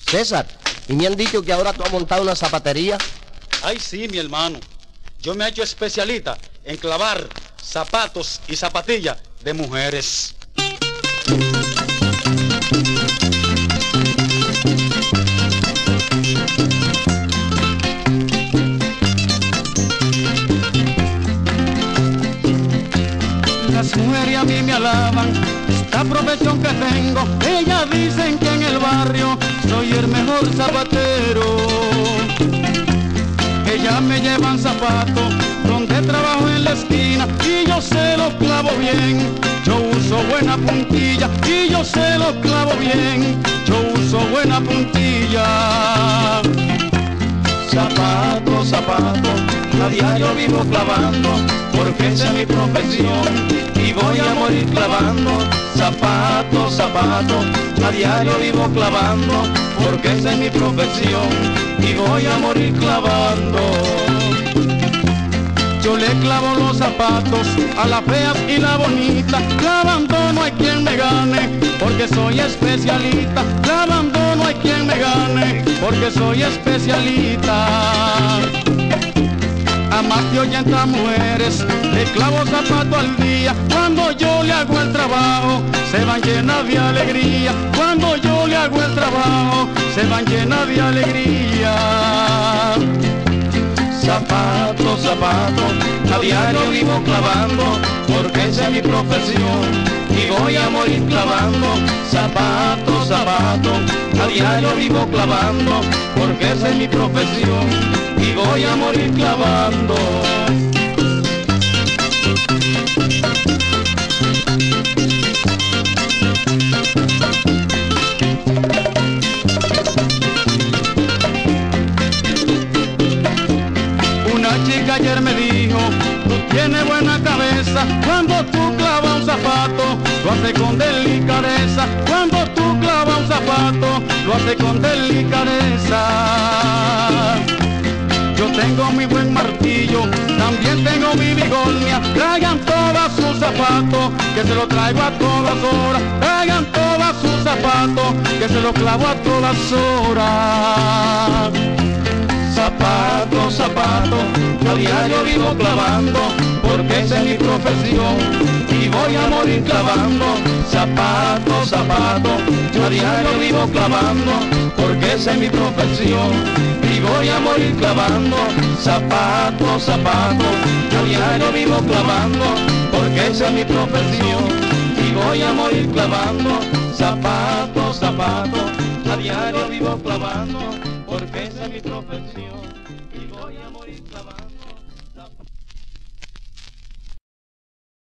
César, y me han dicho que ahora tú has montado una zapatería. Ay, sí, mi hermano. Yo me he hecho especialista en clavar zapatos y zapatillas de mujeres. Las mujeres a mí me alaban esta profesión que tengo. Ellas dicen que en el barrio soy el mejor zapatero. Ellas me llevan zapatos donde trabajo en la esquina y yo se los clavo bien. Yo uso buena puntilla y yo se los clavo bien. Yo uso buena puntilla. Zapatos, zapatos, a diario vivo clavando, porque esa es mi profesión y voy a morir clavando. Zapatos, zapatos, a diario vivo clavando, porque esa es mi profesión y voy a morir clavando. Yo le clavo los zapatos a la fea y la bonita, clavando no hay quien me gane, porque soy especialista. Clavando no hay quien me gane, porque soy especialista. A más de 80 mujeres le clavo zapato al día. Cuando yo le hago el trabajo, se van llenas de alegría. Cuando yo le hago el trabajo, se van llenas de alegría. Zapatos, zapatos, a diario vivo clavando, porque esa es mi profesión y voy a morir clavando. Zapatos, zapatos, a diario vivo clavando, porque esa es mi profesión y voy a morir clavando. Ayer me dijo, tú tienes buena cabeza, cuando tú clavas un zapato, lo haces con delicadeza. Cuando tú clavas un zapato, lo haces con delicadeza. Yo tengo mi buen martillo, también tengo mi bigornia. Traigan todos sus zapatos, que se los traigo a todas horas. Traigan todos sus zapatos, que se los clavo a todas horas. Zapatos, zapatos, a diario vivo clavando, porque esa es mi profesión y voy a morir clavando. Zapatos, zapatos, yo a diario vivo clavando, porque esa es mi profesión y voy a morir clavando. Zapatos, zapatos, yo a diario vivo clavando, porque esa es mi profesión y voy a morir clavando. Zapatos, zapatos, a diario vivo clavando, porque esa es mi profesión y voy a morir clavando.